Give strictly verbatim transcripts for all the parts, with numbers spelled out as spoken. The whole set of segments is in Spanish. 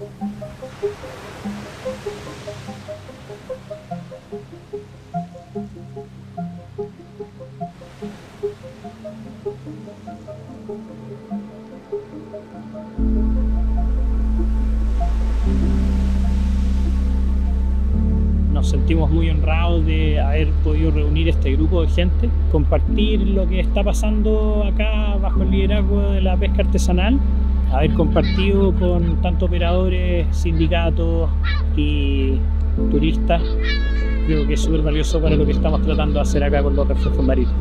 Nos sentimos muy honrados de haber podido reunir este grupo de gente, compartir lo que está pasando acá bajo el liderazgo de la pesca artesanal, haber compartido con tantos operadores, sindicatos y turistas. Creo que es súper valioso para lo que estamos tratando de hacer acá con los refugios marinos.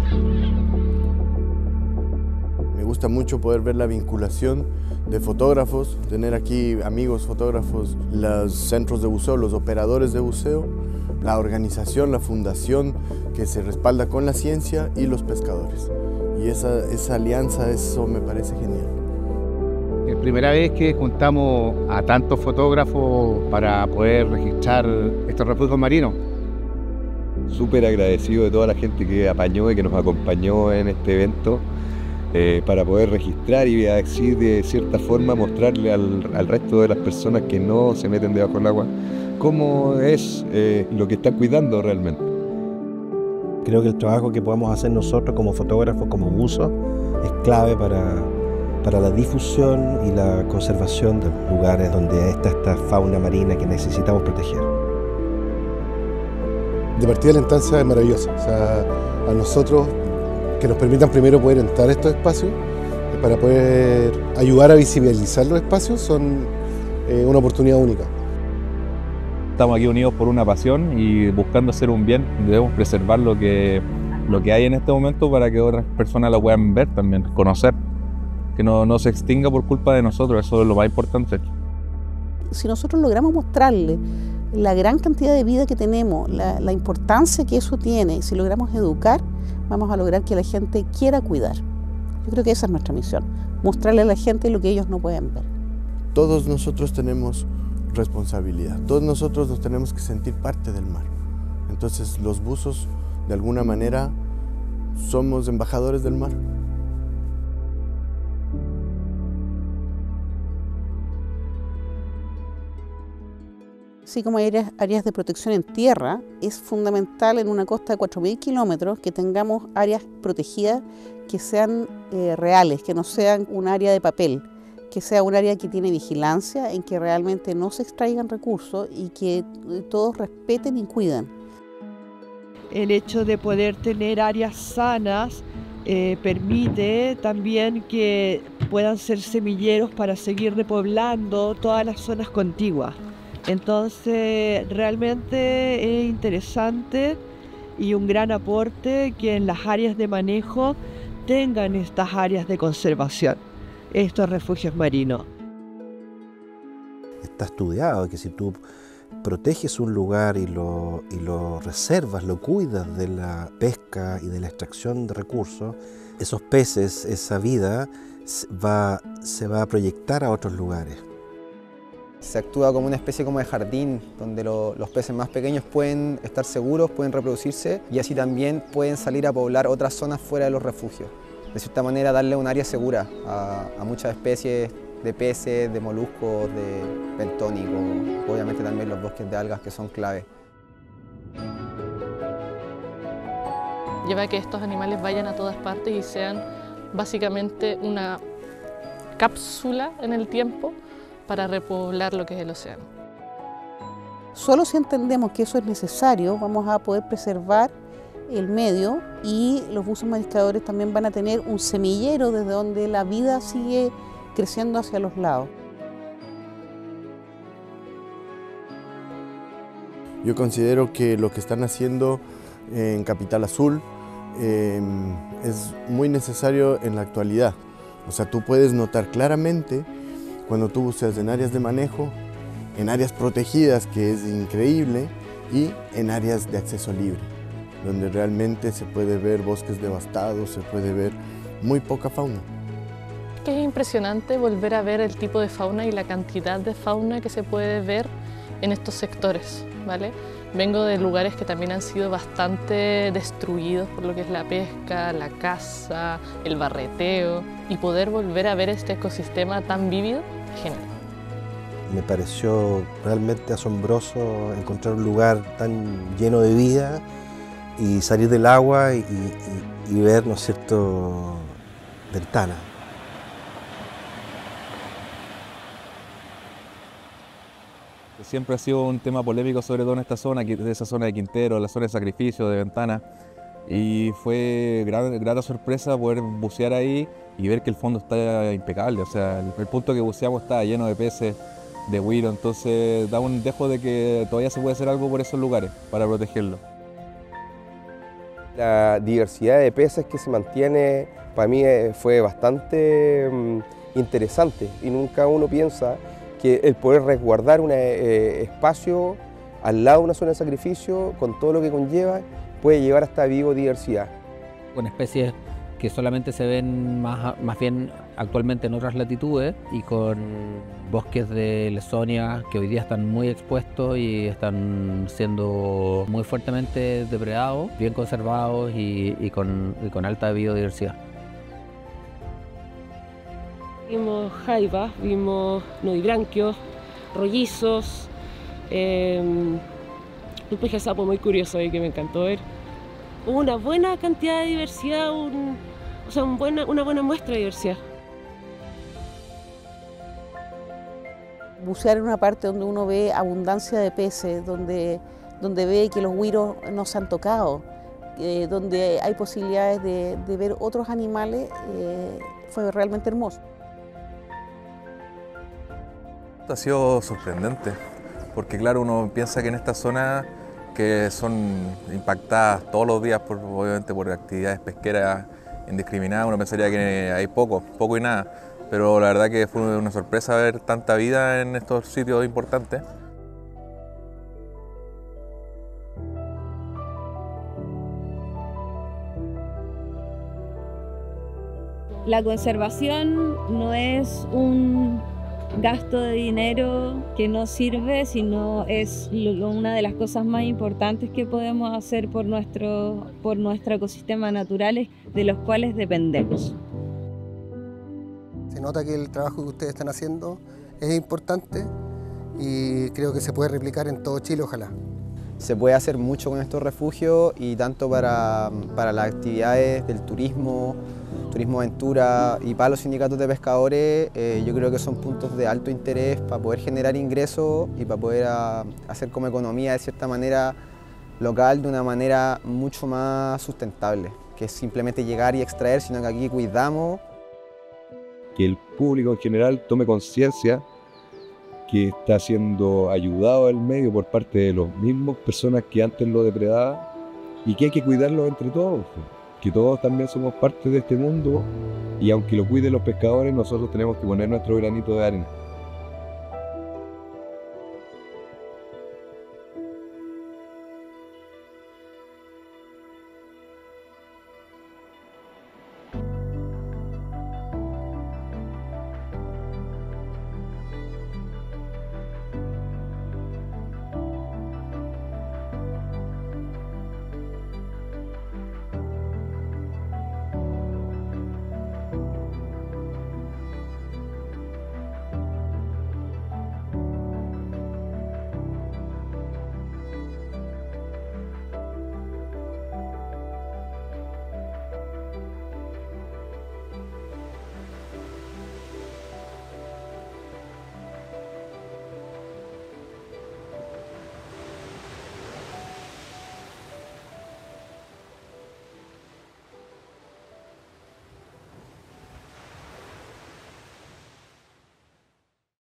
Me gusta mucho poder ver la vinculación de fotógrafos, tener aquí amigos fotógrafos, los centros de buceo, los operadores de buceo, la organización, la fundación que se respalda con la ciencia y los pescadores. Y esa, esa alianza, eso me parece genial. Es la primera vez que juntamos a tantos fotógrafos para poder registrar estos refugios marinos. Súper agradecido de toda la gente que apañó y que nos acompañó en este evento eh, para poder registrar y así de cierta forma mostrarle al, al resto de las personas que no se meten debajo del agua cómo es eh, lo que están cuidando realmente. Creo que el trabajo que podemos hacer nosotros como fotógrafos, como buzos, es clave para, para la difusión y la conservación de los lugares donde está esta fauna marina que necesitamos proteger. De partida la instancia es maravillosa, o sea, a nosotros que nos permitan primero poder entrar a estos espacios, para poder ayudar a visibilizar los espacios, son eh, una oportunidad única. Estamos aquí unidos por una pasión y buscando hacer un bien. Debemos preservar lo que, lo que hay en este momento para que otras personas lo puedan ver también, conocer. Que no, no se extinga por culpa de nosotros, eso es lo más importante. Si nosotros logramos mostrarle la gran cantidad de vida que tenemos, la, la importancia que eso tiene, y si logramos educar, vamos a lograr que la gente quiera cuidar. Yo creo que esa es nuestra misión, mostrarle a la gente lo que ellos no pueden ver. Todos nosotros tenemos responsabilidad, todos nosotros nos tenemos que sentir parte del mar. Entonces los buzos, de alguna manera, somos embajadores del mar. Así como hay áreas, áreas de protección en tierra, es fundamental en una costa de cuatro mil kilómetros que tengamos áreas protegidas que sean eh, reales, que no sean un área de papel, que sea un área que tiene vigilancia, en que realmente no se extraigan recursos y que todos respeten y cuiden. El hecho de poder tener áreas sanas eh, permite también que puedan ser semilleros para seguir repoblando todas las zonas contiguas. Entonces realmente es interesante y un gran aporte que en las áreas de manejo tengan estas áreas de conservación, estos refugios marinos. Está estudiado que si tú proteges un lugar y lo, y lo reservas, lo cuidas de la pesca y de la extracción de recursos, esos peces, esa vida va, se va a proyectar a otros lugares. Se actúa como una especie como de jardín donde lo, los peces más pequeños pueden estar seguros, pueden reproducirse y así también pueden salir a poblar otras zonas fuera de los refugios. De cierta manera darle un área segura a, a muchas especies de peces, de moluscos, de bentónicos, obviamente también los bosques de algas que son clave. Lleva a que estos animales vayan a todas partes y sean básicamente una cápsula en el tiempo para repoblar lo que es el océano. Solo si entendemos que eso es necesario, vamos a poder preservar el medio y los buzos mariscadores también van a tener un semillero desde donde la vida sigue creciendo hacia los lados. Yo considero que lo que están haciendo en Capital Azul eh, es muy necesario en la actualidad. O sea, tú puedes notar claramente cuando tú buceas en áreas de manejo, en áreas protegidas, que es increíble, y en áreas de acceso libre, donde realmente se puede ver bosques devastados, se puede ver muy poca fauna. Es impresionante volver a ver el tipo de fauna y la cantidad de fauna que se puede ver en estos sectores, ¿vale? Vengo de lugares que también han sido bastante destruidos por lo que es la pesca, la caza, el barreteo, y poder volver a ver este ecosistema tan vívido, genial. Me pareció realmente asombroso encontrar un lugar tan lleno de vida y salir del agua y, y, y ver, ¿no es cierto?, ventanas. Siempre ha sido un tema polémico, sobre todo en esta zona, de esa zona de Quintero, la zona de sacrificio, de Ventana. Y fue gran, grata sorpresa poder bucear ahí y ver que el fondo está impecable. O sea, el, el punto que buceamos está lleno de peces, de güiro, entonces da un dejo de que todavía se puede hacer algo por esos lugares para protegerlo. La diversidad de peces que se mantiene para mí fue bastante um, interesante y nunca uno piensa que el poder resguardar un eh, espacio al lado de una zona de sacrificio con todo lo que conlleva puede llevar hasta biodiversidad. Con especies que solamente se ven más, más bien actualmente en otras latitudes y con bosques de Lesonia que hoy día están muy expuestos y están siendo muy fuertemente depredados, bien conservados y, y, con, y con alta biodiversidad. Vimos jaivas, vimos nudibranquios, rollizos, eh, un peje sapo muy curioso ahí que me encantó ver. Hubo una buena cantidad de diversidad, un, o sea, un buena, una buena muestra de diversidad. Bucear en una parte donde uno ve abundancia de peces, donde, donde ve que los güiros no se han tocado, eh, donde hay posibilidades de, de ver otros animales, eh, fue realmente hermoso. Ha sido sorprendente, porque claro, uno piensa que en esta zona que son impactadas todos los días, por, obviamente por actividades pesqueras indiscriminadas, uno pensaría que hay poco, poco y nada, pero la verdad que fue una sorpresa ver tanta vida en estos sitios importantes. La conservación no es un gasto de dinero que no sirve, sino es una de las cosas más importantes que podemos hacer por nuestro, por nuestro ecosistema natural, de los cuales dependemos. Se nota que el trabajo que ustedes están haciendo es importante y creo que se puede replicar en todo Chile, ojalá. Se puede hacer mucho con estos refugios y tanto para, para las actividades del turismo, turismo aventura y para los sindicatos de pescadores, eh, yo creo que son puntos de alto interés para poder generar ingresos y para poder a, hacer como economía de cierta manera local de una manera mucho más sustentable, que es simplemente llegar y extraer, sino que aquí cuidamos. Que el público en general tome conciencia que está siendo ayudado al medio por parte de las mismas personas que antes lo depredaban y que hay que cuidarlo entre todos, que todos también somos parte de este mundo y aunque lo cuiden los pescadores, nosotros tenemos que poner nuestro granito de arena.